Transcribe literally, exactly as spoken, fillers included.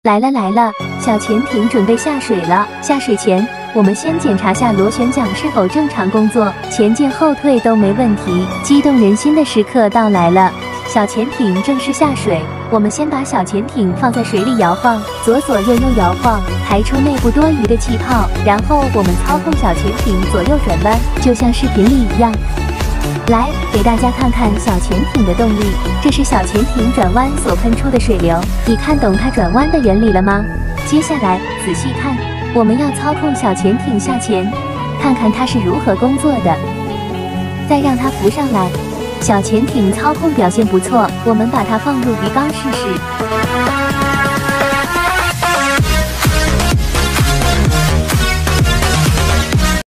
来了来了，小潜艇准备下水了。下水前，我们先检查下螺旋桨是否正常工作，前进后退都没问题。激动人心的时刻到来了，小潜艇正式下水。我们先把小潜艇放在水里摇晃，左左右右摇晃，排出内部多余的气泡。然后我们操控小潜艇左右转弯，就像视频里一样。来，给大家看看小潜艇的动力，这是小潜艇转弯所喷出的水流。你看懂它转弯的原理了吗？接下来仔细看，我们要操控小潜艇下潜，看看它是如何工作的。再让它浮上来。小潜艇操控表现不错，我们把它放入鱼缸试试。